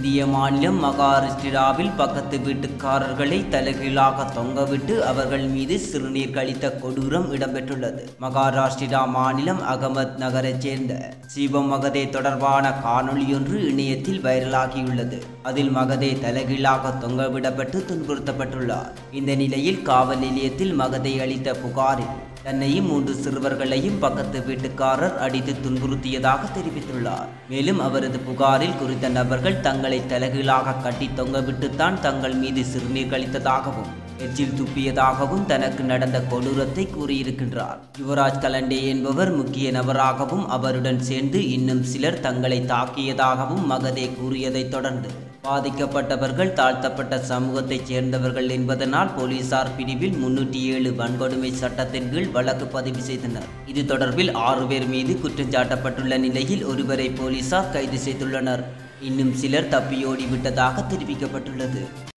இந்திய மாநிலம் மகாராஷ்டிராவில் பக்கத்து வீட்டுக்காரர்களை தலைகீழாக தொங்கவிட்டு அவர்கள் மீது சிறுநீர் கழித்த கொடூரம் இடம்பெற்றுள்ளது. மகாராஷ்டிரா மாநிலம் அகமத் நகரைச் சேர்ந்த சிவம் மகதே தொடர்பான காணொளியொன்று இணையத்தில் வைரலாகியுள்ளது. அதில் மகதே தலைகீழாக தொங்கவிடப்பட்டு துன்புறுத்தப்பட்டுள்ளார். இந்த நிலையில் காவல் நிலையத்தில் மகதே அளித்த புகாரில் தன்னையும் 3 சிறுவர்களையும் பக்கத்து வீட்டுக்காரர் அடித்து துன்புறுத்தியதாக தெரிவித்துள்ளார். மேலும் அவரது புகாரில் குறித்த நபர்கள் தங்களை தலைகீழாக கட்டி தொங்கவிட்டுத்தான் தங்கள் மீது சிறுநீர் கழித்ததாகவும் எச்சில் துப்பியதாகவும் தனக்கு நடந்த கொடூரத்தை கூறியிருக்கின்றார். யுவராஜ் கலண்டே என்பவர் முக்கிய நபராகவும் அவருடன் சேர்ந்து இன்னும் சிலர் தங்களை தாக்கியதாகவும் மகதே கூறியதைத் தொடர்ந்து பாதிக்கப்பட்டவர்கள் தாழ்த்தப்பட்ட சமூகத்தைச் சேர்ந்தவர்கள் என்பதனால் போலீசார் பிரிவில் 307 வன்கொடுமை சட்டத்தின் கீழ் வழக்கு பதிவு செய்தனர். இது தொடர்பில் 6 பேர் மீது குற்றஞ்சாட்டப்பட்டுள்ள நிலையில் ஒருவரை போலீசார் கைது செய்துள்ளனர். இன்னும் சிலர் தப்பியோடி விட்டதாக தெரிவிக்கப்பட்டுள்ளது.